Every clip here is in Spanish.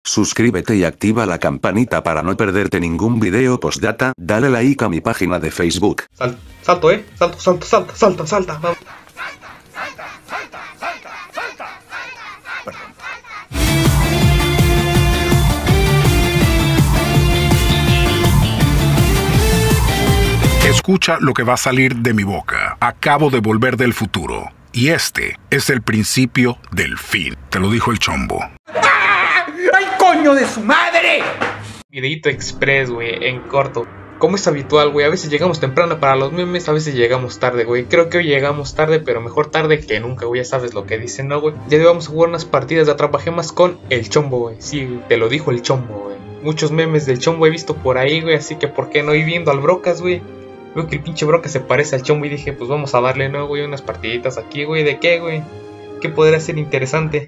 Suscríbete y activa la campanita para no perderte ningún video postdata. Dale like a mi página de Facebook. Salto, salta. Vamos. Escucha lo que va a salir de mi boca. Acabo de volver del futuro. Y este es el principio del fin. Te lo dijo el Chombo. ¡Ay, coño de su madre! Videito express, güey, en corto. Como es habitual, güey, a veces llegamos temprano para los memes, a veces llegamos tarde, güey. Creo que hoy llegamos tarde, pero mejor tarde que nunca, güey. Ya sabes lo que dicen, ¿no, güey? Ya vamos a jugar unas partidas de atrapagemas con el Chombo, güey. Sí, te lo dijo el Chombo, güey. Muchos memes del Chombo he visto por ahí, güey, así que ¿por qué no ir viendo al Brocas, güey? Veo que el pinche Brocas se parece al Chombo y dije, pues vamos a darle, ¿no, güey? Unas partiditas aquí, güey. ¿De qué, güey? ¿Qué podría ser interesante?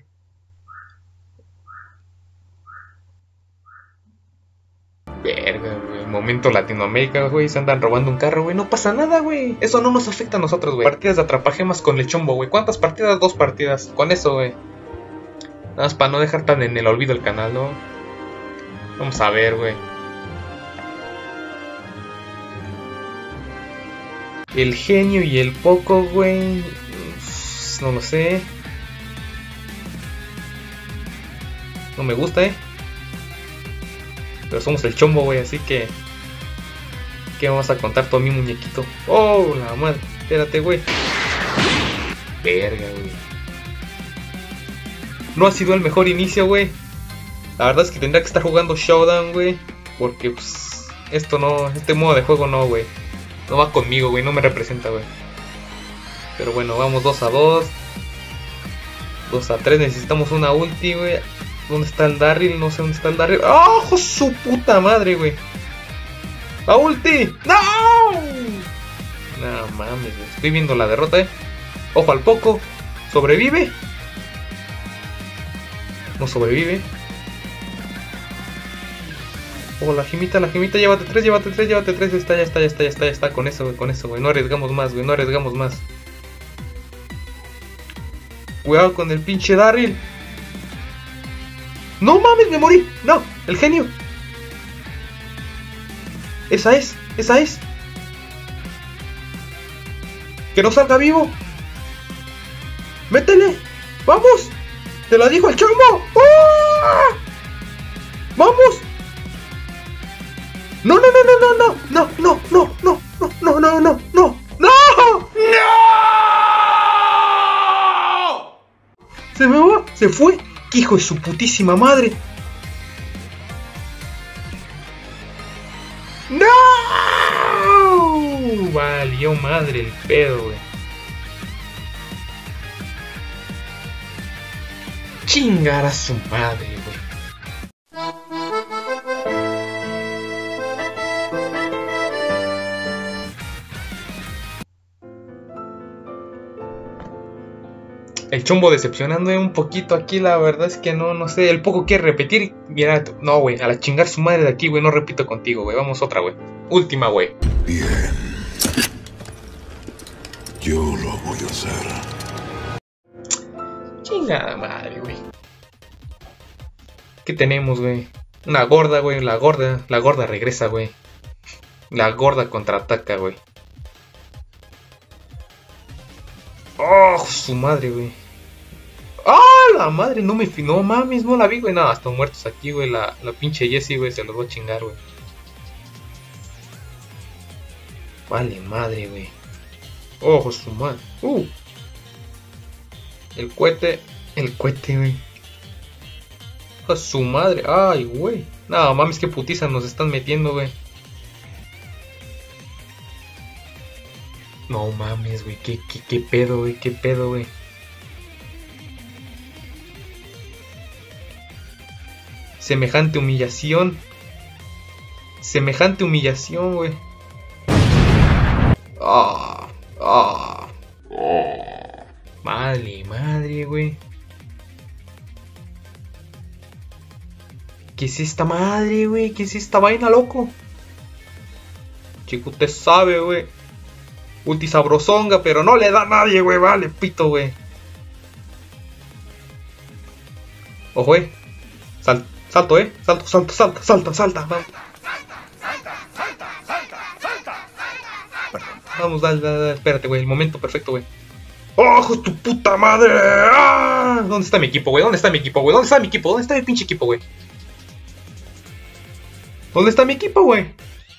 Verga, güey. Momento Latinoamérica, güey. Se andan robando un carro, güey. No pasa nada, güey. Eso no nos afecta a nosotros, güey. Partidas de atrapagemas con el Chombo, güey. ¿Cuántas partidas? 2 partidas. Con eso, güey. Nada más para no dejar tan en el olvido el canal, ¿no? Vamos a ver, güey. El genio y el poco, güey. No lo sé. No me gusta, Pero somos el Chombo, güey, así que... ¿Qué vamos a contar todo mi muñequito? ¡Oh, la madre! Espérate, güey. Verga, güey. No ha sido el mejor inicio, güey. La verdad es que tendría que estar jugando Showdown, güey. Porque, pues... Esto no... Este modo de juego no, güey. No va conmigo, güey. No me representa, güey. Pero bueno, vamos 2-2. 2-3. Necesitamos una ulti, güey. ¿Dónde está el Darryl? No sé dónde está el Darryl. ¡Oh, su puta madre, güey! ¡La ulti! ¡No! No mames, güey. Estoy viendo la derrota, Ojo al poco. ¿Sobrevive? No sobrevive. Oh, la gemita, llévate 3. Ya está. Con eso, güey. No arriesgamos más, güey. Cuidado con el pinche Darryl. ¡No mames, me morí! ¡No! ¡El genio! Esa es. ¡Que no salga vivo! ¡Métele! ¡Vamos! ¡Te lo dijo el Chombo! ¡Ah! ¡Vamos! ¡No! ¡Se me va! ¡Se fue! ¡Qué hijo de su putísima madre! ¡No! Valió madre el pedo, güey. Chingar a su madre, güey. El Chombo decepcionando un poquito aquí, la verdad es que no sé, el poco quiere repetir. Mira, no, güey, a la chingar su madre de aquí, güey, no repito contigo, güey, vamos otra, güey. Última, güey. Bien. Yo lo voy a hacer. Chingada madre, güey. ¿Qué tenemos, güey? Una gorda, güey, la gorda regresa, güey. La gorda contraataca, güey. ¡Oh, su madre, güey! ¡Ah, la madre! No mames, no la vi, güey. No, están muertos aquí, güey. La pinche Jessie, güey, se los voy a chingar, güey. Vale, madre, güey. ¡Oh, su madre! El cohete, güey. ¡Oh, su madre! ¡Ay, güey! No, mames, qué putiza nos están metiendo, güey. No mames, güey, qué pedo, güey, Semejante humillación, güey. Madre, güey. ¿Qué es esta madre, güey? ¿Qué es esta vaina, loco? Chico, usted sabe, güey. Ulti sabrosonga, pero no le da a nadie, güey. Vale, pito, güey. Ojo, Salto, salta. Vamos. Vamos, dale, espérate, güey. El momento perfecto, güey. ¡Oh, hijo de tu puta madre! ¡Ah! ¿Dónde está mi equipo, güey? ¿Dónde está mi equipo, güey? ¿Dónde está mi equipo? ¿Dónde está mi pinche equipo, güey? ¿Dónde está mi equipo, güey?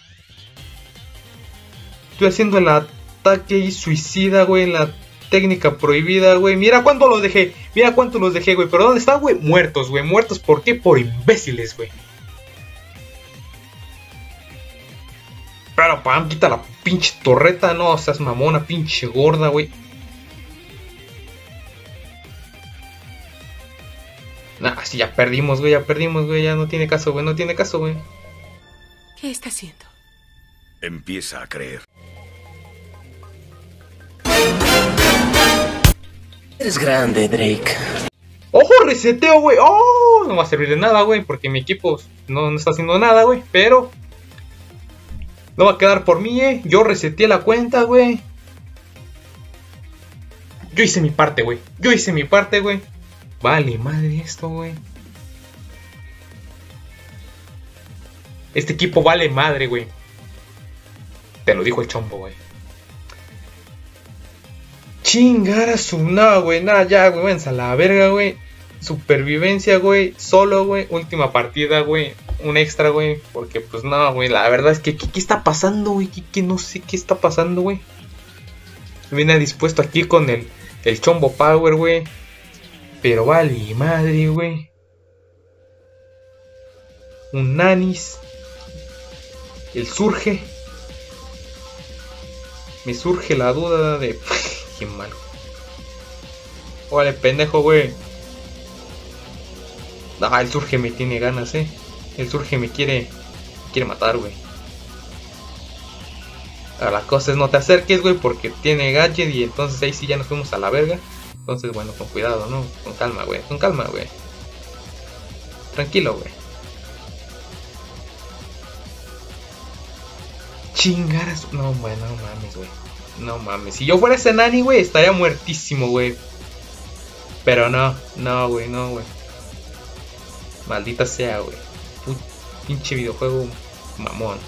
Estoy haciendo el ataque suicida, güey. La técnica prohibida, güey. Mira cuánto los dejé. Mira cuánto los dejé, güey. Pero ¿dónde están, güey? Muertos, güey. Muertos, ¿por qué? Por imbéciles, güey. Pero, pam, quita la pinche torreta. No seas mamona, pinche gorda, güey. Nah, si ya perdimos, güey. Ya no tiene caso, güey. ¿Qué está haciendo? Empieza a creer. Eres grande, Drake. ¡Ojo, reseteo, güey! ¡Oh! No va a servir de nada, güey. Porque mi equipo no está haciendo nada, güey. Pero no va a quedar por mí, Yo reseteé la cuenta, güey. Yo hice mi parte, güey. Vale, madre esto, güey. Este equipo vale madre, güey. Te lo dijo el chombo, güey. Chingar a su... No, güey, nada, ya, güey, váyanse a la verga, güey. Supervivencia, güey, solo, güey. Última partida, güey. Un extra, güey. Porque, pues, no, güey, la verdad es que... ¿Qué está pasando, güey? Que no sé qué está pasando, güey. Viene dispuesto aquí con el chombo power, güey. Pero vale, madre, güey. Un nanis. El surge. Me surge la duda de... Qué malo. Órale, pendejo, güey. Ah, el surge me tiene ganas, El surge me quiere matar, güey. Ahora la cosa es no te acerques, güey, porque tiene gadget y entonces ahí sí ya nos fuimos a la verga. Entonces, bueno, con cuidado, ¿no? Con calma, güey. Tranquilo, güey. Chingaras. No, güey, no mames, güey. No mames. Si yo fuera ese nani, güey, estaría muertísimo, güey. Pero no, güey. Maldita sea, güey. Pinche videojuego mamón.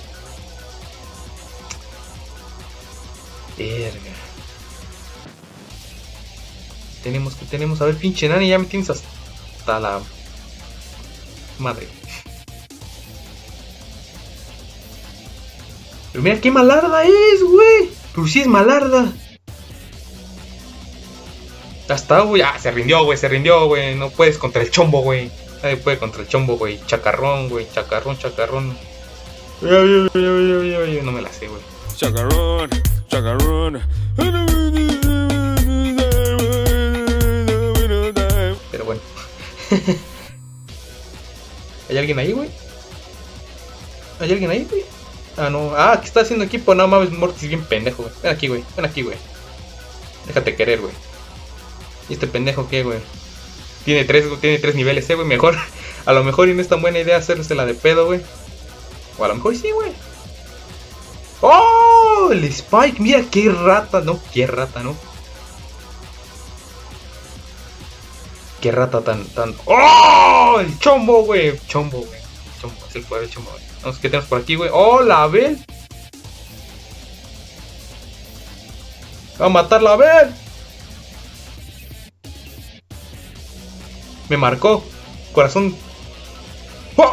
Verga. Tenemos. A ver, pinche nani, ya me tienes hasta la madre. Pero mira qué malarda es, güey. Pero sí es malarda. Ya está, güey. Ah, se rindió, güey. No puedes contra el chombo, güey. Nadie puede contra el chombo, güey. Chacarrón, güey. Chacarrón. No me la sé, güey. Chacarrón. Pero bueno. ¿Hay alguien ahí, güey? Ah, no. Ah, ¿qué está haciendo equipo? No mames, Mortis bien pendejo, güey. Ven aquí, güey. Déjate querer, güey. ¿Y este pendejo qué, güey? Tiene tres niveles, güey. Mejor. A lo mejor y no es tan buena idea hacérsela de pedo, güey. O a lo mejor sí, güey. ¡Oh! El Spike. Mira, qué rata, ¿no? Qué rata tan... ¡Oh! El chombo, güey. Chombo. Es el poder del chombo, güey. Vamos, ¿qué tenemos por aquí, güey? ¡Oh, la Abel! ¡Va a matar la Abel! Me marcó. Corazón. ¡Oh!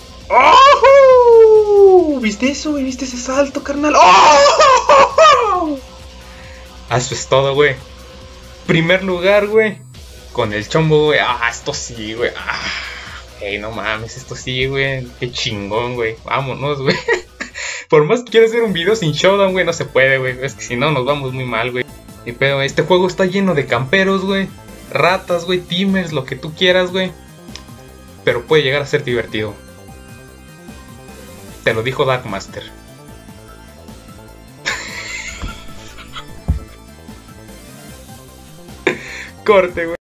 ¡Oh! ¿Viste eso, güey? ¿Viste ese salto, carnal? ¡Oh! Eso es todo, güey. Primer lugar, güey. Con el chombo, güey. Ah, esto sí, güey. Ah. Ey, no mames, esto sí, güey. Qué chingón, güey. Vámonos, güey. Por más que quiera hacer un video sin showdown, güey, no se puede, güey. Es que si no, nos vamos muy mal, güey. Y pero este juego está lleno de camperos, güey. Ratas, güey, teamers, lo que tú quieras, güey. Pero puede llegar a ser divertido. Te lo dijo Darkmaster. Corte, güey.